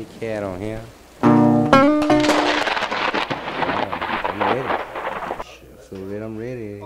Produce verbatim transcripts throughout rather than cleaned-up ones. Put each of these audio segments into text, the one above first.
cat on here. I'm ready. So ready, I'm ready.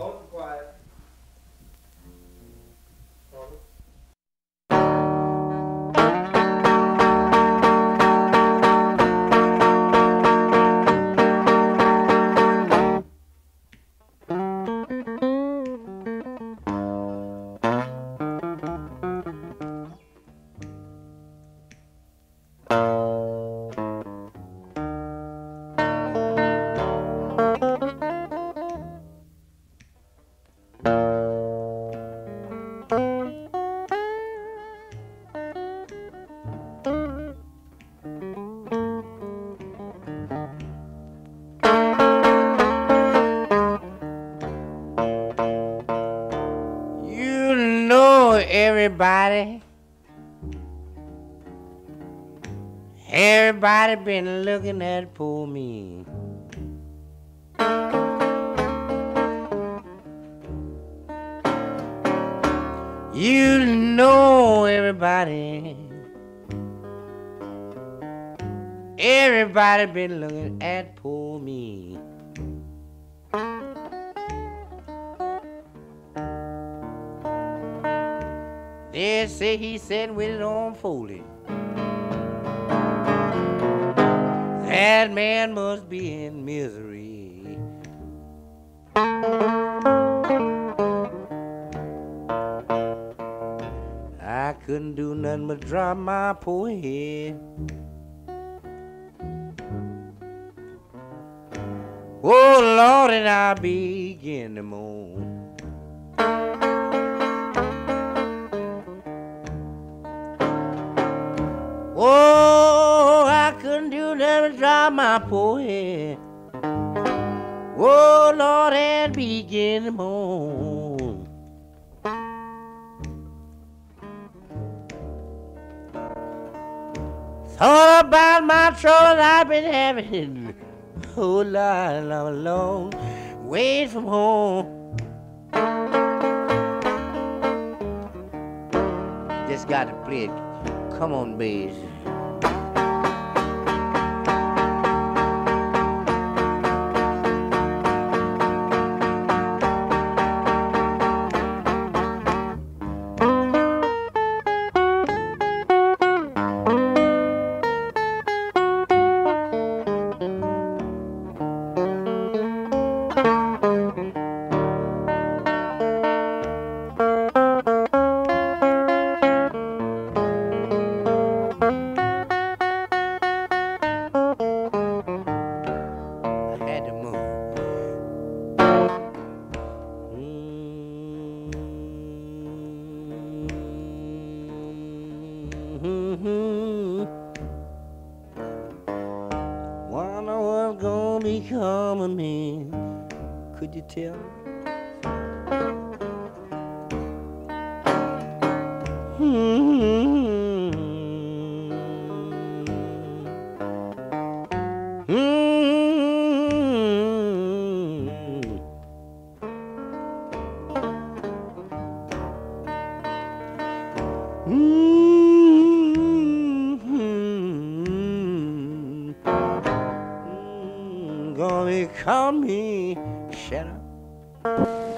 Everybody, everybody been looking at poor me. You know everybody, everybody been looking at poor me. They say he sat with it on Foley. That man must be in misery. I couldn't do nothing but drop my poor head. Oh Lord, and I begin to moan. Oh, I couldn't do nothing but drop my poor head. Oh, Lord, and begin to moan. Thought about my trouble I've been having. Oh, Lord, I'm alone, away from home. Just got to play it. Come on, bass. Mm-hmm. Wonder what's gonna become of me. Could you tell? Mm-hmm. Mm-hmm. Mm-hmm. Gonna become me. Shut up.